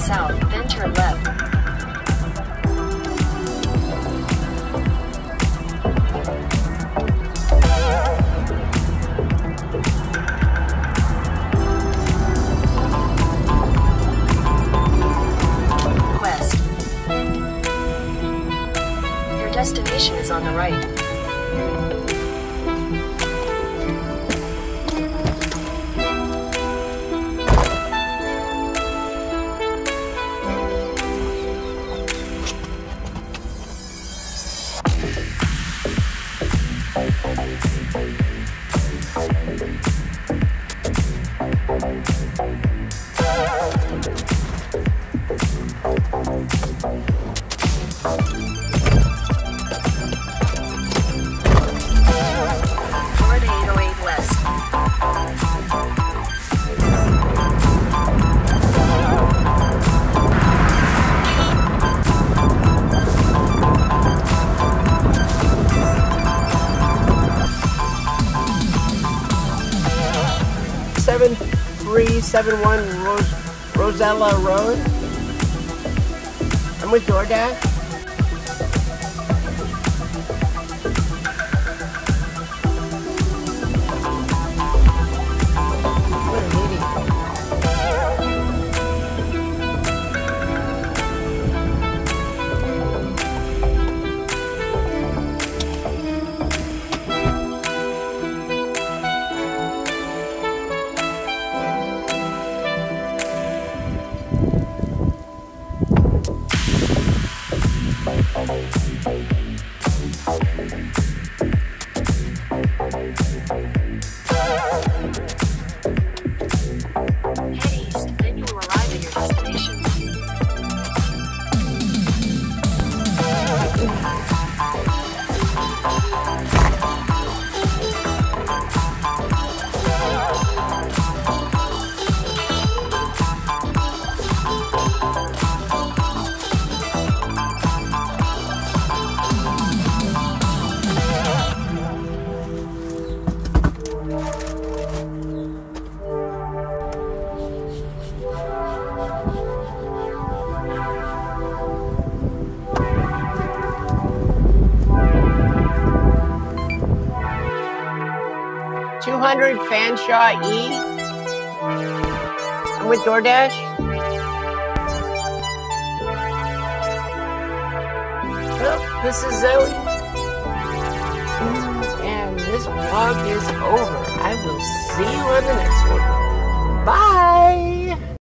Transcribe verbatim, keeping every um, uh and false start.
south, then turn left. West. Your destination is on the right. seven three seven one Rose, Rosella Road. I'm with DoorDash. What an idiot. Head east, then you will arrive at your destination. two hundred Fanshawe E. I'm with DoorDash. Well, this is Zoey. And this vlog is over. I will see you on the next one. Bye!